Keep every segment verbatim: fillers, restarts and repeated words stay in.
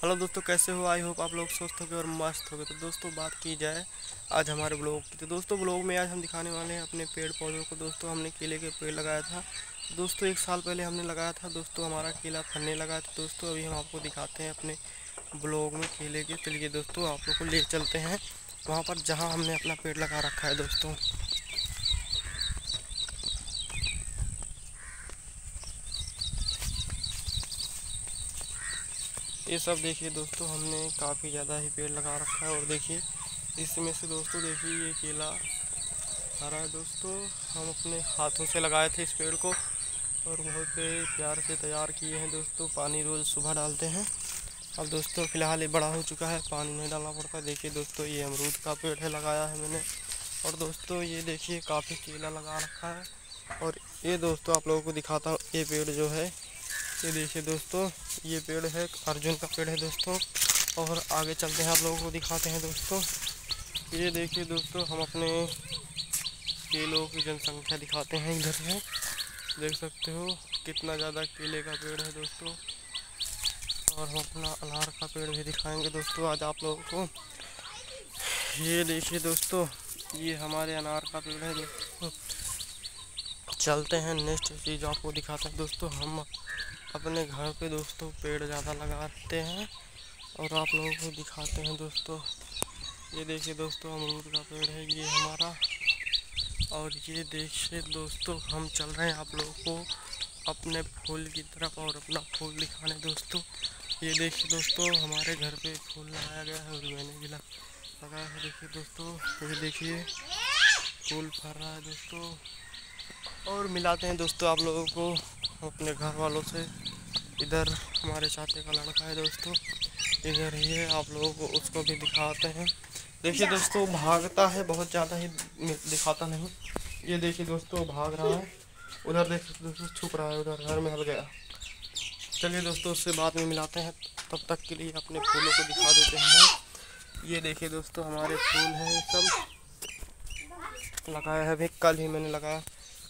Hello दोस्तों, कैसे हो? आई होप आप लोग स्वस्थ होगे और मस्त होगे। तो दोस्तों बात की जाए आज हमारे ब्लॉग की, तो दोस्तों ब्लॉग में आज हम दिखाने वाले हैं अपने पेड़ पौधों को। दोस्तों हमने केले के पेड़ लगाया था दोस्तों, एक साल पहले हमने लगाया था दोस्तों। हमारा केला फलने लगा था दोस्तों। अभी हम आपको दिखाते हैं अपने ब्लॉग में केले के। चलिए दोस्तों आप लोग को ले चलते हैं वहाँ पर जहाँ हमने अपना पेड़ लगा रखा है दोस्तों। ये सब देखिए दोस्तों, हमने काफ़ी ज़्यादा ही पेड़ लगा रखा है। और देखिए इसमें से दोस्तों देखिए ये केला हरा है दोस्तों। हम अपने हाथों से लगाए थे इस पेड़ को और बहुत ही प्यार से तैयार किए हैं दोस्तों। पानी रोज़ सुबह डालते हैं। अब दोस्तों फ़िलहाल ये बड़ा हो चुका है, पानी नहीं डालना पड़ता। देखिए दोस्तों ये अमरूद का पेड़ है, लगाया है मैंने। और दोस्तों ये देखिए काफ़ी केला लगा रखा है। और ये दोस्तों आप लोगों को दिखाता हूँ, ये पेड़ जो है ये देखिए दोस्तों, ये पेड़ है अर्जुन का पेड़ है दोस्तों। और आगे चलते हैं आप लोगों को दिखाते हैं दोस्तों। ये देखिए दोस्तों, हम अपने केलों की जनसंख्या दिखाते हैं इधर से। देख सकते हो कितना ज़्यादा केले का पेड़ है दोस्तों। और हम अपना अनार का पेड़ भी दिखाएंगे दोस्तों आज आप लोगों को। ये देखिए दोस्तों, ये हमारे अनार का पेड़ है दोस्तों। चलते हैं नेक्स्ट चीज़ आपको दिखाते हैं दोस्तों। हम अपने घर पे दोस्तों पेड़ ज़्यादा लगाते हैं और आप लोगों को दिखाते हैं दोस्तों। ये देखिए दोस्तों, अमरूद का पेड़ है ये हमारा। और ये देखिए दोस्तों, हम चल रहे हैं आप लोगों को अपने फूल की तरफ और अपना फूल दिखाने दोस्तों। ये देखिए दोस्तों, हमारे घर पे फूल लगाया गया है और मैंने भी लगाया है। देखिए दोस्तों, ये देखिए फूल फर रहा है दोस्तों। और मिलाते हैं दोस्तों आप लोगों को अपने घर वालों से। इधर हमारे चाचे का लड़का है दोस्तों, इधर ही है, आप लोगों को उसको भी दिखाते हैं। देखिए दोस्तों भागता है बहुत ज़्यादा ही, दिखाता नहीं। ये देखिए दोस्तों भाग रहा है, उधर देख दोस्तों छुप रहा है, उधर घर में हल गया। चलिए दोस्तों उससे बाद में मिलाते हैं, तब तक के लिए अपने फूलों को दिखा देते हैं। ये देखिए दोस्तों हमारे फूल हैं, सब लगाया है, अभी कल ही मैंने लगाया।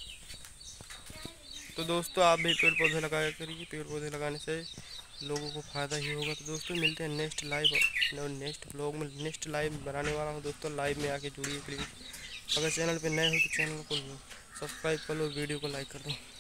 तो दोस्तों आप भी पेड़ पौधे लगाया करिए, पेड़ पौधे लगाने से लोगों को फ़ायदा ही होगा। तो दोस्तों मिलते हैं नेक्स्ट लाइव और नेक्स्ट ब्लॉग में। नेक्स्ट लाइव बनाने वाला हूँ दोस्तों, लाइव में आके जुड़िए प्लीज़। अगर चैनल पे नए हो तो चैनल को सब्सक्राइब कर लो, वीडियो को लाइक कर दो।